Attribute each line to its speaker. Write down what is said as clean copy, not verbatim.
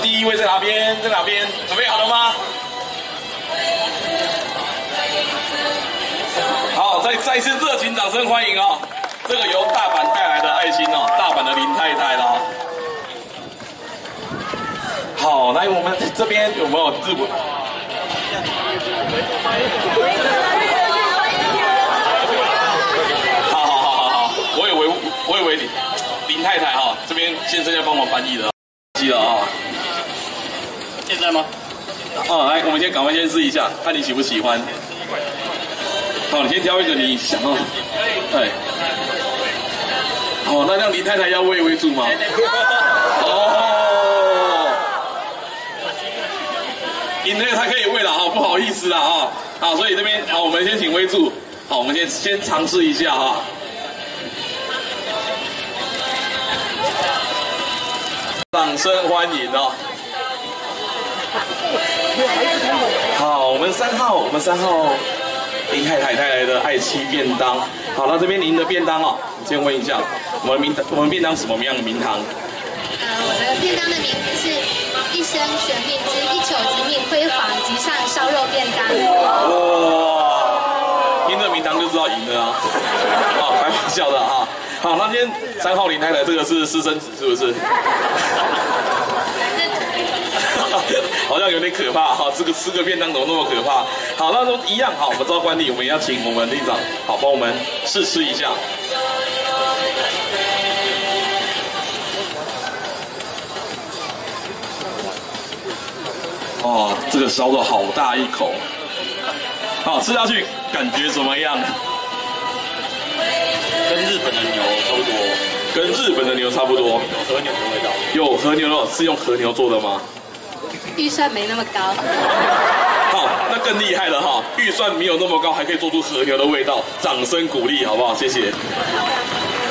Speaker 1: 第一位在哪边？在哪边？准备好了吗？好，再一次热情掌声欢迎哦！这个由大阪带来的爱心哦，大阪的林太太啦。好，来我们这边有没有日文？好，我以为林太太哈，这边先生要帮忙翻译的，记了啊。现在吗？来，我们先赶快先试一下，看你喜不喜欢。好，你先挑一个你想要。对。好，那让林太太要喂为主吗？赢了才可以喂了哈，不好意思啦啊。好，所以这边好，我们先请威助。好，我们先尝试一下哈。掌声欢迎哦。好，我们3号林太太带来的爱妻便当。好，那这边您的便当哦，先问一下，我们便当什么样的名堂？
Speaker 2: 我的便当的名字是一生悬命之一球即命辉煌极上烧肉便当。
Speaker 1: 哇，听这名堂就知道赢了啊！开玩笑的哈。好，那今天3号林太太这个是私生子是不是？好像有点可怕哈，这个吃个便当怎么那么可怕？好，那都一样好，我们照惯例，我们要请我们队长好帮我们试吃一下。哦，这个烧肉好大一口，好吃下去感觉怎么样？
Speaker 3: 跟日本的牛差不多。
Speaker 1: 跟日本的牛差不多。
Speaker 3: 和牛的味道。
Speaker 1: 有和牛肉，是用和牛做的吗？
Speaker 2: 预算没那么高。
Speaker 1: 好，那更厉害了哈！预算没有那么高，还可以做出和牛的味道，掌声鼓励好不好？谢谢。